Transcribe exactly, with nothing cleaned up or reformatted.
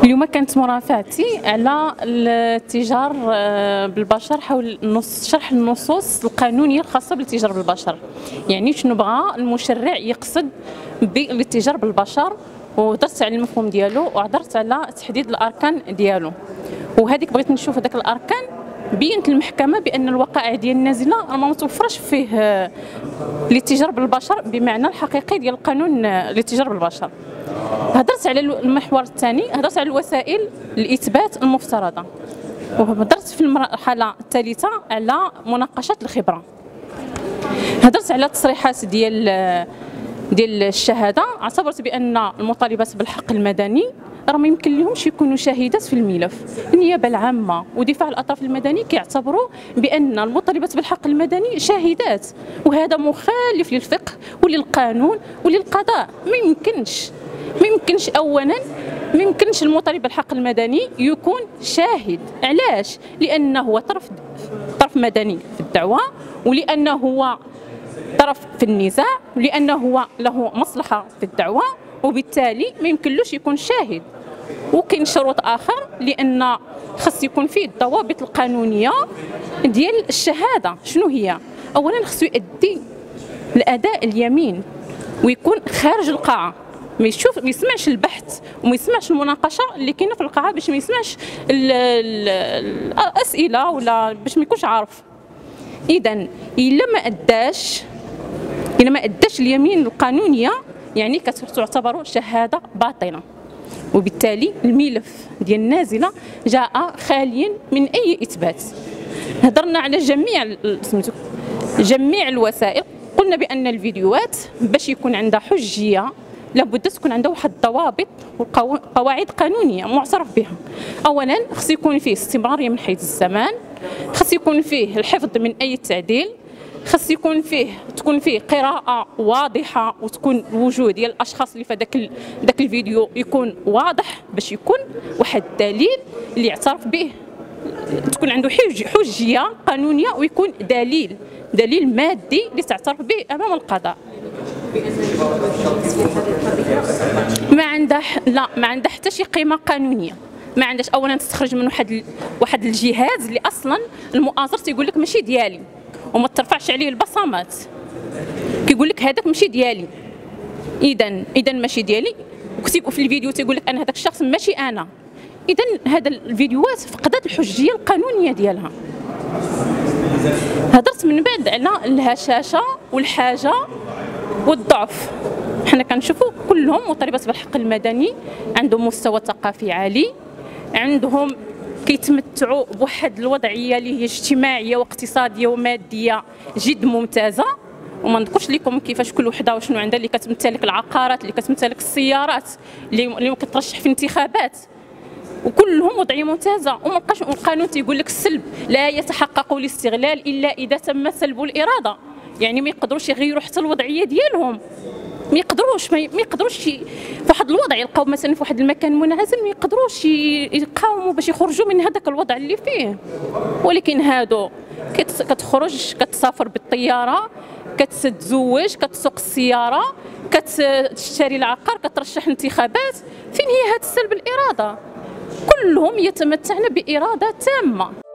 اليوم كانت مرافعتي على الاتجار بالبشر حول النص شرح النصوص القانونيه الخاصه بالاتجار بالبشر. يعني شنو بغى المشرع يقصد بالاتجار بالبشر، وهضرت على المفهوم ديالو وهضرت على تحديد الاركان ديالو. وهذيك بغيت نشوف هذاك الاركان. بينت المحكمه بان الوقائع ديال النازله راه ما متوفرش فيه الاتجار بالبشر بمعنى الحقيقي ديال القانون الاتجار بالبشر. هضرت على المحور الثاني، هضرت على الوسائل الاثبات المفترضه، وهضرت في المرحله الثالثه على مناقشه الخبره. هضرت على التصريحات ديال ديال الشهاده. اعتبرت بان المطالبات بالحق المدني راه ما يمكن لهمش يكونوا شاهدات في الملف. النيابه العامه ودفاع الاطراف المدني كيعتبروا بان المطالبات بالحق المدني شاهدات، وهذا مخالف للفقه وللقانون وللقضاء. ما يمكنش ما يمكنش اولا ما يمكنش المطالب بالحق المدني يكون شاهد. علاش؟ لانه هو طرف طرف مدني في الدعوه، ولانه هو طرف في النزاع، ولانه هو له مصلحه في الدعوه، وبالتالي ما يمكنلوش يكون شاهد. وكاين شروط اخر، لان خص يكون فيه الضوابط القانونيه ديال الشهاده. شنو هي؟ اولا خصو يؤدي الاداء اليمين ويكون خارج القاعه، ما يشوف ما يسمعش البحث وما يسمعش المناقشه اللي كاينه في القاعه، باش ما يسمعش الاسئله ولا باش ما يكونش عارف. اذا الا ما اداش الا ما اداش اليمين القانونيه يعني كتعتبر شهاده باطله، وبالتالي الملف ديال النازله جاء خاليا من اي اثبات. هضرنا على جميع سميتو جميع الوسائل. قلنا بان الفيديوهات باش يكون عندها حجيه لابد تكون عندها واحد الضوابط وقواعد قانونيه معترف بها. اولا خص يكون فيه استمراريه من حيث الزمان، خص يكون فيه الحفظ من اي تعديل، خص يكون فيه تكون فيه قراءه واضحه، وتكون الوجود ديال الاشخاص اللي في ذاك ذاك الفيديو يكون واضح باش يكون واحد الدليل اللي يعترف به، تكون عنده حجيه قانونيه، ويكون دليل دليل مادي اللي تعترف به امام القضاء. ما عندها لا ما عندها حتى شي قيمه قانونيه. ما عندهاش اولا تستخرج من واحد واحد الجهاز اللي اصلا المؤازر تيقول لك ماشي ديالي وما ترفعش عليه البصمات، كيقول لك هذاك ماشي ديالي. اذا اذا ماشي ديالي، وفي الفيديو تيقول لك ان هذاك الشخص ماشي انا. اذا هذا الفيديوهات فقدت الحجيه القانونيه ديالها. هضرت من بعد على الهشاشه والحاجه والضعف. حنا كنشوفوا كلهم مطالبات بالحق المدني عندهم مستوى ثقافي عالي، عندهم كيتمتعوا بواحد الوضعيه اللي هي اجتماعيه واقتصاديه وماديه جد ممتازه. وما نذكرش لكم كيفاش كل وحده وشنو عندها، اللي كتمتلك العقارات، اللي كتمتلك السيارات، اللي اللي كترشح في الانتخابات، وكلهم وضعيه ممتازه. وما بقاش القانون تيقول لك السلب لا يتحقق الاستغلال الا اذا تم سلب الاراده. يعني ما يقدروش يغيروا حتى الوضعيه ديالهم، ما يقدروش ما يقدروش في واحد الوضع يلقاو مثلا في واحد المكان منعزل، ما يقدروش يقاوموا باش يخرجوا من هذاك الوضع اللي فيه. ولكن هادو كتخرج كتسافر بالطياره، كتتزوج، كتسوق السياره، كتشتري العقار، كترشح انتخابات. فين هي هاد السلب الاراده؟ كلهم يتمتعن باراده تامه.